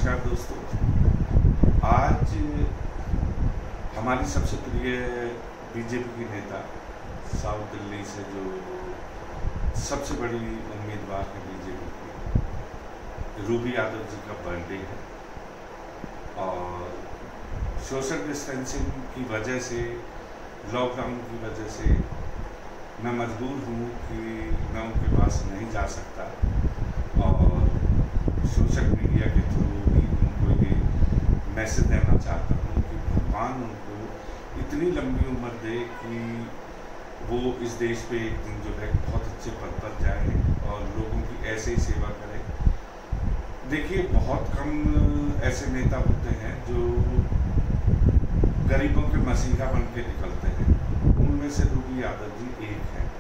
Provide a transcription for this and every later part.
नमस्कार दोस्तों। आज हमारी सबसे प्रिय बीजेपी की नेता साउथ दिल्ली से जो सबसे बड़ी उम्मीदवार है बीजेपी की, रूबी यादव जी का बर्थडे है और सोशल डिस्टेंसिंग की वजह से, लॉकडाउन की वजह से मैं मजबूर हूँ कि मैं उनके पास नहीं जा सकता और सोशल मीडिया के थ्रू भी उनको ये मैसेज देना चाहता हूँ कि भगवान उनको इतनी लंबी उम्र दे कि वो इस देश पे एक दिन जो है बहुत अच्छे पद पर जाए और लोगों की ऐसे ही सेवा करें। देखिए, बहुत कम ऐसे नेता होते हैं जो गरीबों के मसीहा बन के निकलते हैं, उनमें से रूबी यादव जी एक हैं।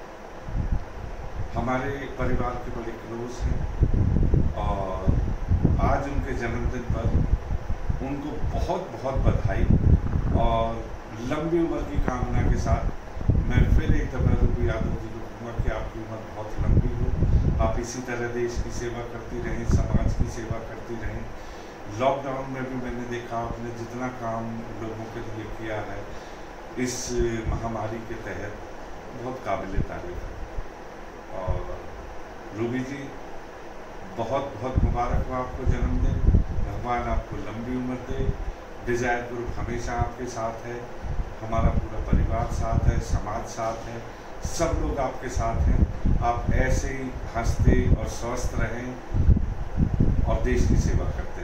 हमारे परिवार के बड़े क्लोज हैं और आज उनके जन्मदिन पर उनको बहुत बहुत बधाई और लंबी उम्र की कामना के साथ मैं फिर एक दफ़ा रूबी यादव जी को कहूँगा कि आपकी उम्र बहुत लंबी हो, आप इसी तरह देश की सेवा करती रहें, समाज की सेवा करती रहें। लॉकडाउन में भी मैंने देखा आपने जितना काम लोगों के लिए किया है इस महामारी के तहत, बहुत काबिल तारीफ है। और रूबी जी, बहुत बहुत मुबारक हो आपको जन्मदिन। भगवान आपको लंबी उम्र दे। डिज़ायर ग्रुप हमेशा आपके साथ है, हमारा पूरा परिवार साथ है, समाज साथ है, सब लोग आपके साथ हैं। आप ऐसे ही हंसते और स्वस्थ रहें और देश की सेवा करते